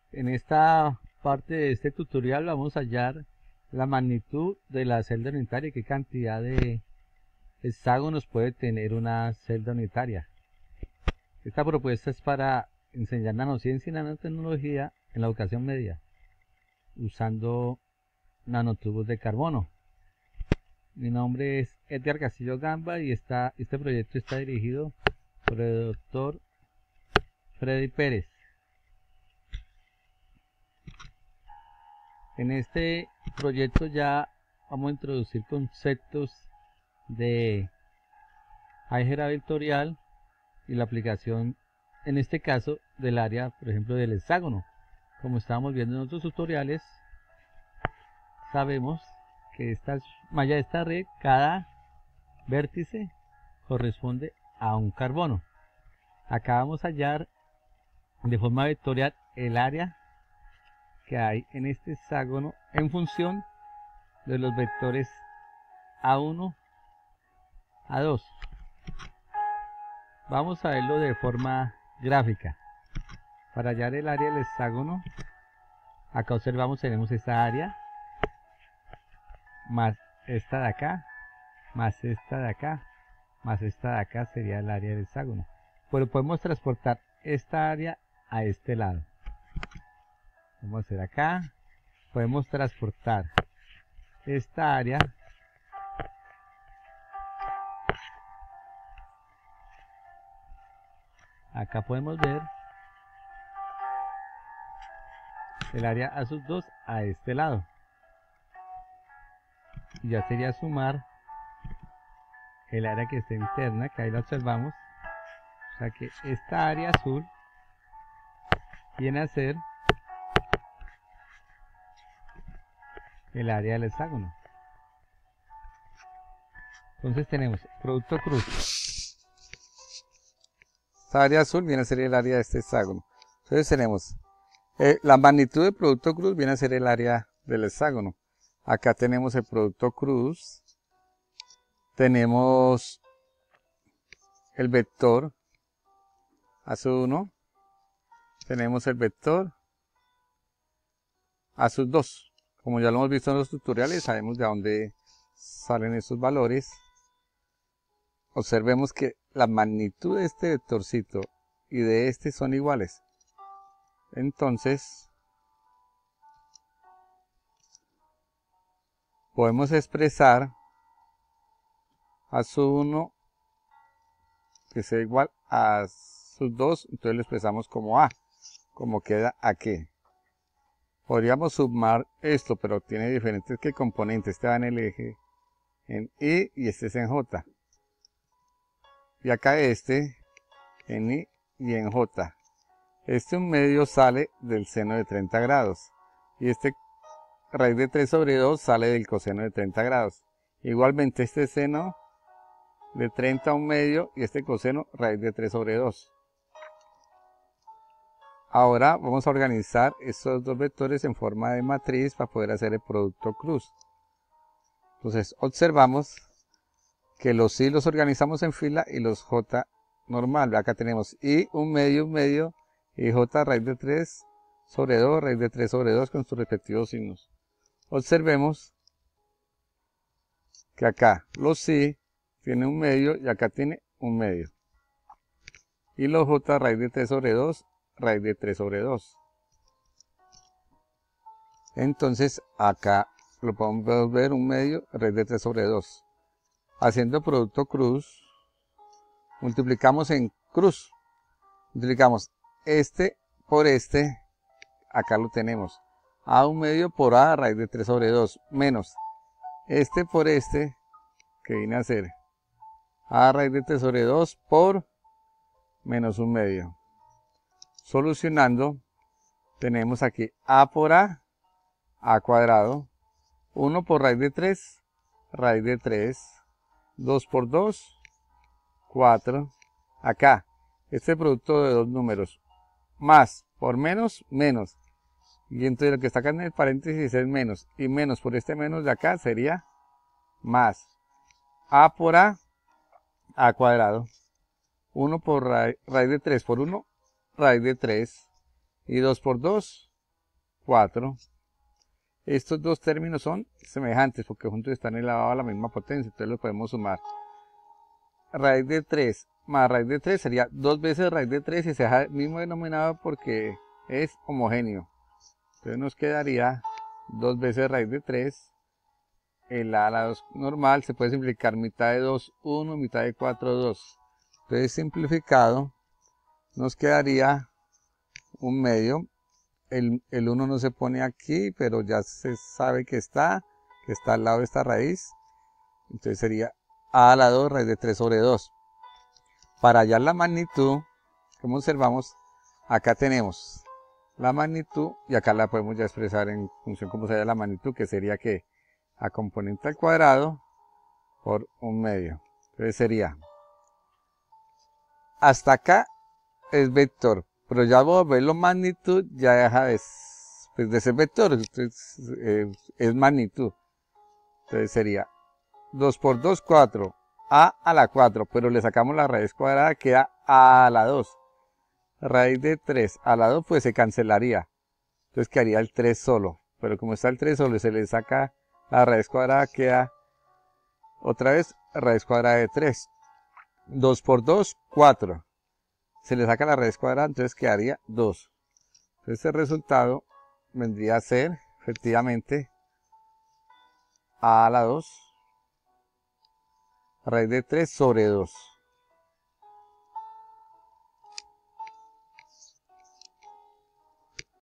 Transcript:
En esta parte de este tutorial vamos a hallar la magnitud de la celda unitaria y qué cantidad de hexágonos puede tener una celda unitaria. Esta propuesta es para enseñar nanociencia y nanotecnología en la educación media, usando nanotubos de carbono. Mi nombre es Edgar Castillo Gamba y este proyecto está dirigido por el doctor Freddy Pérez. En este proyecto ya vamos a introducir conceptos de álgebra vectorial y la aplicación, en este caso, del área, por ejemplo, del hexágono. Como estábamos viendo en otros tutoriales, sabemos que esta malla de esta red, cada vértice corresponde a un carbono. Acá vamos a hallar de forma vectorial el área que hay en este hexágono en función de los vectores A1, A2. Vamos a verlo de forma gráfica. Para hallar el área del hexágono, acá observamos, tenemos esta área más esta de acá, más esta de acá, más esta de acá, sería el área del hexágono. Pero podemos transportar esta área a este lado. Vamos a hacer acá, podemos transportar esta área acá, podemos ver el área A2 a este lado, y ya sería sumar el área que está interna, que ahí la observamos. O sea que esta área azul viene a ser el área del hexágono. Entonces tenemos producto cruz. Esta área azul viene a ser el área de este hexágono. Entonces tenemos la magnitud del producto cruz viene a ser el área del hexágono. Acá tenemos el producto cruz. Tenemos el vector A1. Tenemos el vector A2. Como ya lo hemos visto en los tutoriales, sabemos de dónde salen estos valores. Observemos que la magnitud de este vectorcito y de este son iguales. Entonces, podemos expresar A1 que sea igual a A2, entonces lo expresamos como A, como queda aquí. Podríamos sumar esto, pero tiene diferentes componentes. Este va en el eje en Y y este es en J. Y acá este en Y y en J. Este 1/2 sale del seno de 30 grados. Y este raíz de 3 sobre 2 sale del coseno de 30 grados. Igualmente este seno de 30 a 1/2 y este coseno raíz de 3 sobre 2. Ahora vamos a organizar estos dos vectores en forma de matriz para poder hacer el producto cruz. Entonces observamos que los Y los organizamos en fila y los J normal. Acá tenemos Y 1/2 y J raíz de 3 sobre 2, raíz de 3 sobre 2 con sus respectivos signos. Observemos que acá los Y tiene 1/2 y acá tiene 1/2. Y los J raíz de 3 sobre 2, raíz de 3 sobre 2. Entonces acá lo podemos ver 1/2 raíz de 3 sobre 2. Haciendo producto cruz, multiplicamos en cruz. Multiplicamos este por este, acá lo tenemos. A 1/2 por A raíz de 3 sobre 2, menos este por este, que viene a ser A raíz de 3 sobre 2 por menos 1/2. Solucionando, tenemos aquí A por A cuadrado, 1 por raíz de 3, raíz de 3, 2 por 2, 4. Acá, este producto de dos números, más por menos, menos. Y entonces lo que está acá en el paréntesis es menos. Y menos por este menos de acá sería más. A por A cuadrado. 1 por raíz de 3 por 1, raíz de 3. Y 2 por 2, 4. Estos dos términos son semejantes porque juntos están elevados a la misma potencia, entonces los podemos sumar. Raíz de 3 más raíz de 3 sería 2 veces raíz de 3 y se deja el mismo denominador porque es homogéneo. Entonces nos quedaría 2 veces raíz de 3. El a la 2 normal se puede simplificar mitad de 2, 1, mitad de 4, 2. Entonces simplificado nos quedaría un medio. El 1 no se pone aquí, pero ya se sabe que está al lado de esta raíz. Entonces sería a la 2 raíz de 3 sobre 2. Para hallar la magnitud, como observamos, acá tenemos la magnitud y acá la podemos ya expresar en función como se halla la magnitud, que sería que a componente al cuadrado por un medio. Entonces sería, hasta acá es vector, pero ya voy a ver la magnitud, ya deja de ser vector, entonces, es magnitud. Entonces sería 2 por 2, 4, a la 4, pero le sacamos la raíz cuadrada, queda a la 2. Raíz de 3 a la 2 pues se cancelaría, entonces quedaría el 3 solo, pero como está el 3 solo y se le saca la raíz cuadrada, queda otra vez raíz cuadrada de 3. 2 por 2, 4. Se le saca la raíz cuadrada, entonces quedaría 2. Entonces el resultado vendría a ser, efectivamente, a la 2, raíz de 3 sobre 2.